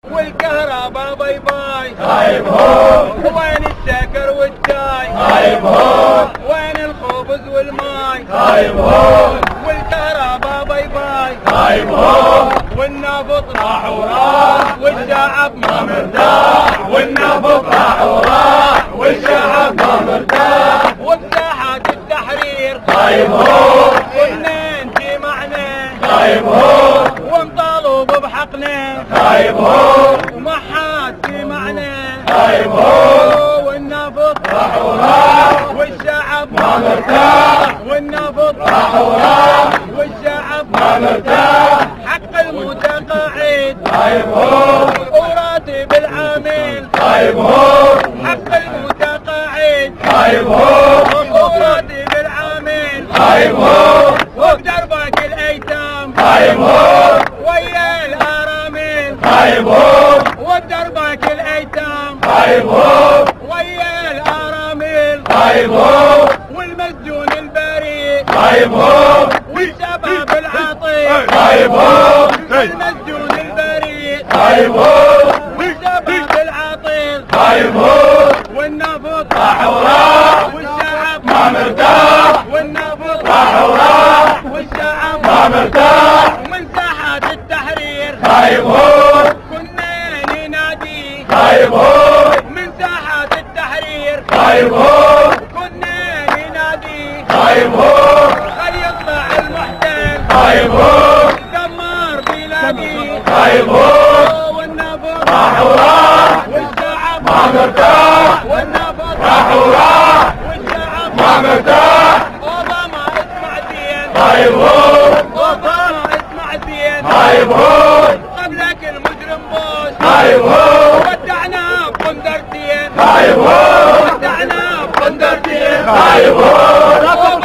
والكهرباء باي باي طيب هون. وين الشكر والشاي طيب هون. وين الخبز والماي طيب هون. والكهرباء باي باي طيب هون. والنفط راح وراح والشعب ما مرتاح. والنفط راح وراح والشعب ما مرتاح. وبساحات التحرير طيب هون. كنا انجمعنا طيب هون. ونطالب بحقنا طيب هون. وما حد سمعنا. طيب هون. والنفط راح وراح والشعب ما مرتاح. والنفط راح وراح والشعب ما مرتاح. حق المتقاعد طيب هون. وراتب العامل طيب هون. حق المتقاعد طيب هون. وراتب العامل طيب هون. وبدربك الايتام طيب هون. ويا الارامل طيب هون. وبدربك الايتام طيب هون. ويا الارامل طيب هون. والمسجون البريء طيب هون. والشباب العطيب طيب هون. والمسجون البريء طيب هون. والشباب العطيب طيب هون. والنفط راح وراح والشعب ما مرتاح. والنفط راح وراح والشعب ما مرتاح. ومن ساحات التحرير طيب هون. كنا ننادي طيب هون. من ساحات التحرير طيب هون. كنا ننادي طيب هون. خل يطلع المحتل طيب هون. دمر بلادي طيب هون. والنفط راح وراح والشعب ما مرتاح. والنفط راح وراح والشعب ما مرتاح. اوباما اسمع زين طيب هون. اوباما اسمع زين طيب هون. قبلك المجرم بوش طيب هون. ودعنا بقندرتين طيب هون. ودعنا بقندرتين طيب هون.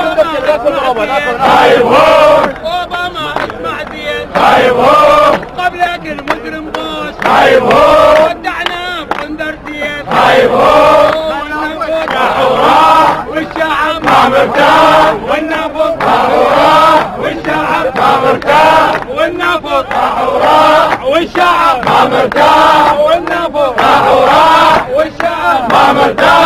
طيب هون. اوباما اسمع زين طيب هون. قبلك المجرم بوش طيب هون. ودعنا بقندرتين طيب هون. راح وراح والشعب ما مرتاح. والنفط راح وراح والشعب ما مرتاح. والنفط راح وراح والشعب ما مرتاح. والنفط راح وراح والشعب ما مرتاح.